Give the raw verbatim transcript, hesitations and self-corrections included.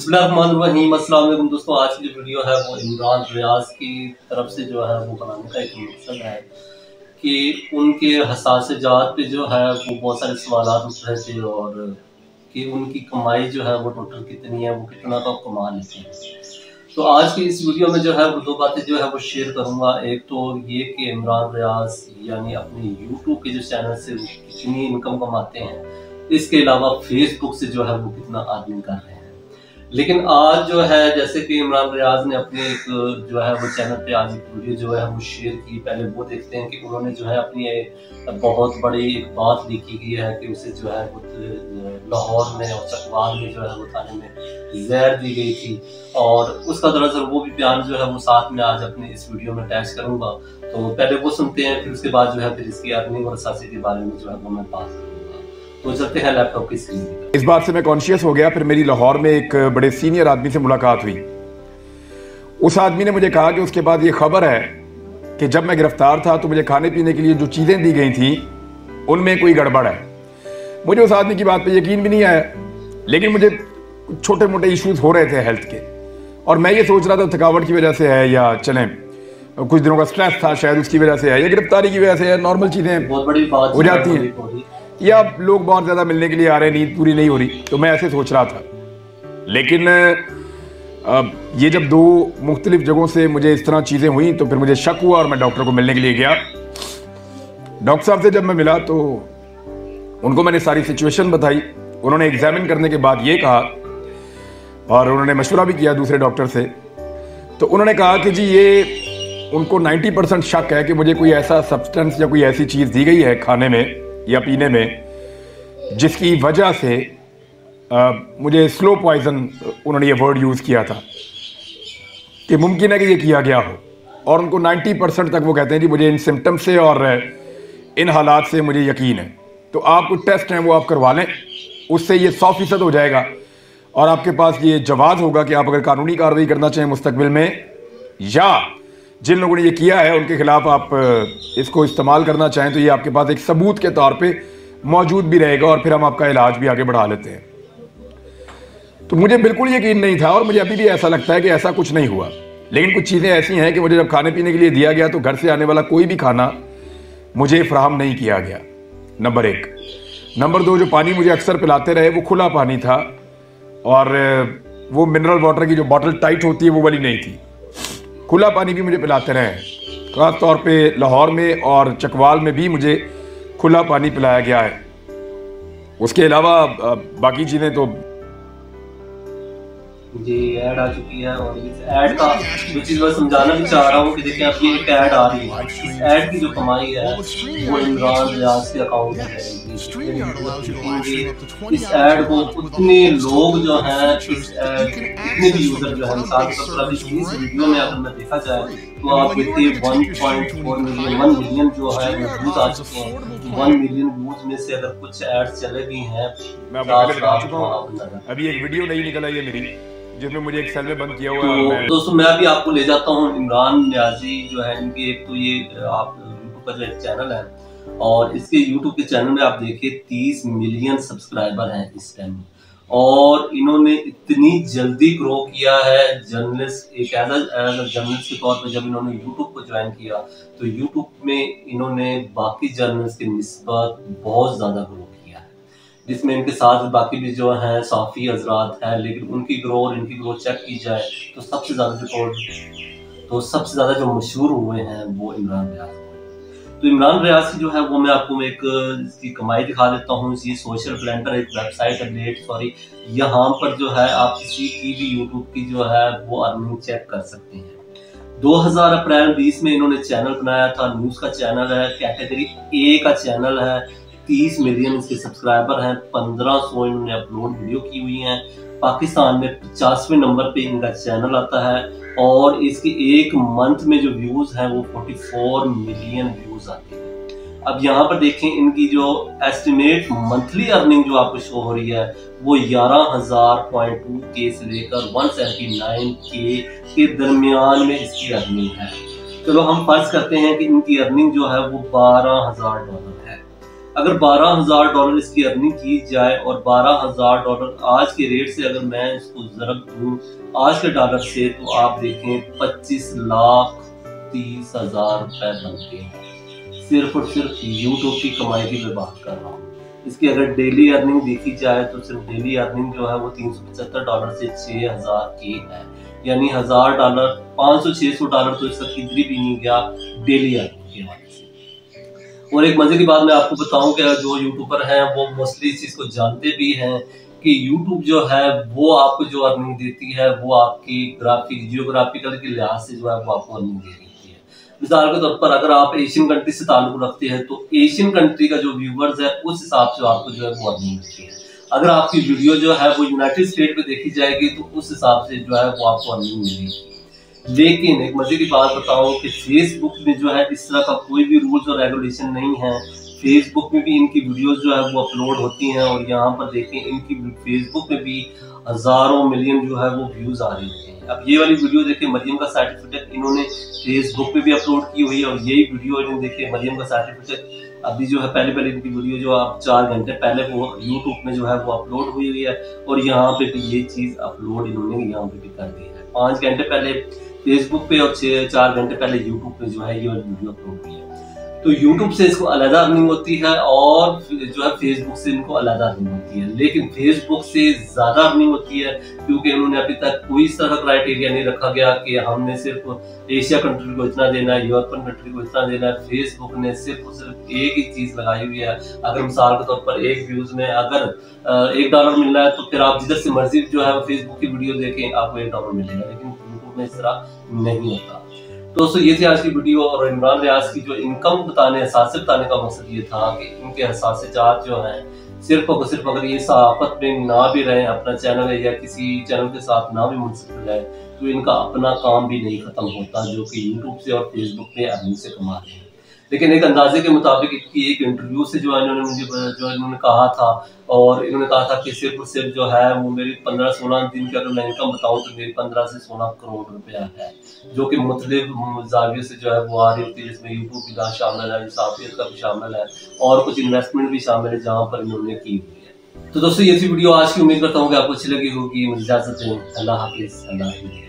बिस्मिल्लाहिर्रहमानिर्रहीम। अस्सलाम वालेकुम दोस्तों, आज की जो वीडियो है वो इमरान रियाज की तरफ से जो है वो बनाने का एक मकसद है कि उनके हसासजात पे जो है वो बहुत सारे सवाल उठ रहे थे और कि उनकी कमाई जो है वो टोटल कितनी है, वो कितना का कमा लेते हैं। तो आज की इस वीडियो में जो है वो दो बातें जो है वो शेयर करूंगा। एक तो ये कि इमरान रियाज यानी अपने यूट्यूब के जो चैनल से वो कितनी इनकम कमाते हैं, इसके अलावा फेसबुक से जो है वो कितना अर्निंग कर रहे हैं। लेकिन आज जो है जैसे कि इमरान रियाज ने अपने एक जो है वो चैनल पे आज एक वीडियो जो है वो शेयर की। पहले वो देखते हैं कि उन्होंने जो है अपनी बहुत बड़ी एक बात लिखी गई है कि उसे जो है वो लाहौर में और चकवाल में जो है वो थाने में जहर दी गई थी, और उसका दरअसल वो भी बयान जो है वो साथ में आज अपने इस वीडियो में अटैच करूंगा। तो पहले वो सुनते हैं, फिर उसके बाद जो है फिर इसकी अर्निंग और असासे के बारे में जो है वो मैं बात करूंगा। तो चलते हैं लैपटॉप की स्क्रीन पर। इस बात से मैं कॉन्शियस हो गया। फिर मेरी लाहौर में एक बड़े सीनियर आदमी से मुलाकात हुई। उस आदमी ने मुझे कहा कि उसके बाद ये खबर है कि जब मैं गिरफ्तार था तो मुझे खाने पीने के लिए जो चीज़ें दी गई थी उनमें कोई गड़बड़ है। मुझे उस आदमी की बात पे यकीन भी नहीं आया, लेकिन मुझे छोटे मोटे इश्यूज हो रहे थे हेल्थ के, और मैं ये सोच रहा था थकावट की वजह से है या चलें कुछ दिनों का स्ट्रेस था शायद उसकी वजह से है या गिरफ्तारी की वजह से है। नॉर्मल चीज़ें बहुत बड़ी बात हो जाती हैं, या लोग बहुत ज़्यादा मिलने के लिए आ रहे हैं, नींद पूरी नहीं हो रही, तो मैं ऐसे सोच रहा था। लेकिन ये जब दो मुख्तलिफ जगहों से मुझे इस तरह चीज़ें हुई तो फिर मुझे शक हुआ और मैं डॉक्टर को मिलने के लिए गया। डॉक्टर साहब से जब मैं मिला तो उनको मैंने सारी सिचुएशन बताई। उन्होंने एग्जामिन करने के बाद ये कहा, और उन्होंने मशवरा भी किया दूसरे डॉक्टर से, तो उन्होंने कहा कि जी ये उनको नब्बे परसेंट शक है कि मुझे कोई ऐसा सब्सटेंस या कोई ऐसी चीज़ दी गई है खाने में या पीने में जिसकी वजह से आ, मुझे स्लो पॉइजन, उन्होंने ये वर्ड यूज़ किया था कि मुमकिन है कि ये किया गया हो। और उनको नब्बे परसेंट तक वो कहते हैं कि मुझे इन सिम्टम से और इन हालात से मुझे यकीन है। तो आप कुछ टेस्ट हैं वो आप करवा लें, उससे ये सौ फीसद हो जाएगा और आपके पास ये जवाब होगा कि आप अगर कानूनी कार्रवाई करना चाहें मुस्तकबिल में, या जिन लोगों ने ये किया है उनके खिलाफ आप इसको इस्तेमाल करना चाहें, तो ये आपके पास एक सबूत के तौर पे मौजूद भी रहेगा और फिर हम आपका इलाज भी आगे बढ़ा लेते हैं। तो मुझे बिल्कुल यकीन नहीं था और मुझे अभी भी ऐसा लगता है कि ऐसा कुछ नहीं हुआ। लेकिन कुछ चीज़ें ऐसी हैं कि मुझे जब खाने पीने के लिए दिया गया तो घर से आने वाला कोई भी खाना मुझे फ्राहम नहीं किया गया, नंबर एक। नंबर दो, जो पानी मुझे अक्सर पिलाते रहे वो खुला पानी था, और वो मिनरल वाटर की जो बॉटल टाइट होती है वो वाली नहीं थी। खुला पानी भी मुझे पिलाते रहे, खास तौर पे लाहौर में और चकवाल में भी मुझे खुला पानी पिलाया गया है। उसके अलावा बाकी चीज़ें तो जी ऐड आ चुकी है, और इस ऐड का जो चीज़ मैं समझाना भी चाह रहा हूँ कि देखिए अब ये एक ऐड आ रही है। इस ऐड की जो कमाई है वो इमरान रियाज के अकाउंट में है। इस ऐड को उतने लोग जो हैं, इस ऐड कितने भी यूजर जो है, मिसाल के तौर पर इस वीडियो में अगर मैं देखा जाए तो आप देखिए one point four million one million जो है वो व्यूज आ चुके हैं। वन मिलियन व्यूज में से अगर कुछ एड्स चले भी हैं, मैं आपको बता चुका हूं, अभी एक वीडियो नहीं निकला ये मेरी जिसमें मुझे एक सेल में बंद किया हुआ है। तो दोस्तों मैं अभी आपको ले जाता हूँ इमरान रियाजी जो है, इनकी एक तो ये आप यूट्यूब का जो एक चैनल है, और इसके यूट्यूब के चैनल में आप देखिए तीस मिलियन सब्सक्राइबर हैं इस टाइम, और इन्होंने इतनी जल्दी ग्रो किया है। जर्नलिस्ट एक एज एज जर्नलिस्ट के तौर पे जब इन्होंने यूट्यूब को ज्वाइन किया तो यूट्यूब में इन्होंने बाकी जर्नलिस्ट के निस्बत बहुत ज़्यादा ग्रो किया है, जिसमें इनके साथ बाकी भी जो हैं साफ़ी हजरात हैं, लेकिन उनकी ग्रो और इनकी ग्रो चेक की जाए तो सबसे ज़्यादा जो तो सबसे ज़्यादा जो मशहूर हुए हैं वो इमरान रियाज। तो इमरान रियाज की जो है वो मैं आपको एक इसकी कमाई दिखा देता हूँ। ये सोशल ब्लेंडर एक वेबसाइट है, डेट सॉरी, यहाँ पर जो है आप किसी की भी यूट्यूब की जो है वो अर्निंग चेक कर सकते हैं। दो हज़ार अप्रैल बीस में इन्होंने चैनल बनाया था, न्यूज़ का चैनल है, कैटेगरी ए का चैनल है, तीस मिलियन इसके सब्सक्राइबर हैं, पंद्रह सौ इन्होंने अपलोड वीडियो की हुई हैं। पाकिस्तान में पचासवें नंबर पे इनका चैनल आता है, और इसके एक मंथ में जो व्यूज हैं वो चौवालीस मिलियन व्यूज आते हैं। अब यहाँ पर देखें इनकी जो एस्टिमेट मंथली अर्निंग जो आपको शो हो रही है वो ग्यारह हजार पॉइंट टू के से लेकर एक सौ उन्यासी के के दरमियान में इसकी अर्निंग है। चलो हम फर्ज करते हैं कि इनकी अर्निंग जो है वो बारह हजार डॉलर है। अगर बारह हजार डॉलर इसकी अर्निंग की जाए और बारह हजार डॉलर आज के रेट से अगर मैं इसको ज़रब दूं आज के डॉलर से, तो आप देखें पच्चीस लाख तीस हजार रुपए बनते हैं। सिर्फ और सिर्फ यूट्यूब की कमाई की मैं बात कर रहा हूँ। इसकी अगर डेली अर्निंग देखी जाए तो सिर्फ डेली अर्निंग जो है वो तीन सौ पचहत्तर डॉलर से छह हजार की है, यानी हजार डॉलर पाँच सौ छह सौ डॉलर तो इसका किधर भी नहीं गया डेली अर्निंग के हवाले से। और एक मजे की बात मैं आपको बताऊं कि जो यूट्यूबर हैं वो मोस्टली इस चीज को जानते भी हैं कि यूट्यूब जो है वो आपको जो अर्निंग देती है वो आपकी ग्राफिक जियोग्राफिकल के लिहाज से जो है वो आपको अर्निंग दे देती है। मिसाल के तौर पर अगर आप एशियन कंट्री से ताल्लुक रखते हैं तो एशियन कंट्री का जो व्यूवर्स है उस हिसाब से आपको जो है वो अर्निंग मिलती है। अगर आपकी वीडियो जो है वो यूनाइटेड स्टेट में देखी जाएगी तो उस हिसाब से जो है वो आपको अर्निंग मिलेगी। लेकिन एक मजे की बात बताऊं कि फेसबुक में जो है इस तरह का कोई भी रूल्स और रेगुलेशन नहीं है। फेसबुक में भी इनकी वीडियोस जो है वो अपलोड होती हैं और यहाँ पर देखें इनकी फेसबुक में भी हजारों मिलियन जो है वो व्यूज आ रही हैं। अब ये वाली वीडियो देखें, मरियम का सर्टिफिकेट इन्होंने फेसबुक पे भी अपलोड की हुई है और यही वीडियो इन्होंने देखे मरियम का सर्टिफिकेट अभी जो है पहले पहले इनकी वीडियो जो आप चार घंटे पहले वो यूट्यूब में जो है वो अपलोड हुई हुई है और यहाँ पे भी ये चीज अपलोड इन्होंने यहाँ पे भी कर दी है। पाँच घंटे पहले फेसबुक पे और छह चार घंटे पहले यूट्यूब पे जो है ये वाली वीडियो अपलोड हुई है। तो यूट्यूब से इसको अलग अर्निंग होती है और जो है फेसबुक से इनको अलग अर्निंग होती है, लेकिन फेसबुक से ज्यादा अर्निंग होती है क्योंकि उन्होंने अभी तक कोई इस तरह का क्राइटेरिया नहीं रखा गया कि हमने सिर्फ एशिया कंट्री को इतना देना है, यूरोपियन कंट्री को इतना देना है। फेसबुक ने सिर्फ और सिर्फ एक ही चीज लगाई हुई है। अगर मिसाल के तौर पर एक व्यूज में अगर एक डॉलर मिल रहा है तो फिर आप जिधर से मर्जी जो है फेसबुक की वीडियो देखें आपको एक डॉलर मिलेगा, लेकिन यूट्यूब में इस तरह नहीं होता। दोस्तों ये थी आज की वीडियो और इमरान रियाज की जो इनकम बताने एहसास बताने का मकसद ये था कि इनके एहसास जो हैं सिर्फ और सिर्फ अगर ये सहाफत में ना भी रहे, अपना चैनल है या किसी चैनल के साथ ना भी मुंसलिक हो जाए तो इनका अपना काम भी नहीं खत्म होता जो कि यूट्यूब से और फेसबुक पे अर्निंग से कमा रहे हैं। लेकिन एक अंदाजे के मुताबिक इनकी एक इंटरव्यू से जो इन्होंने मुझे जो इन्होंने कहा था और इन्होंने कहा था कि सिर्फ और सिर्फ जो है वो मेरी पंद्रह सोलह दिन की अगर मैं इनकम बताऊं तो मेरी पंद्रह से सोलह करोड़ रुपया है, जो कि मुख्तलिफ जावियों से जो है वो आ रही होती है, जिसमें यूट्यूब भी शामिल है, साफियत का भी शामिल है और कुछ इन्वेस्टमेंट भी शामिल है जहाँ पर इन्होंने की हुई है। तो दोस्तों ये थी वीडियो आज की, उम्मीद करता हूँ कि आपको अच्छी लगी होगी। मुझे इजाजत दें, अल्लाह हाफिज़, अल्लाह हाफिज़।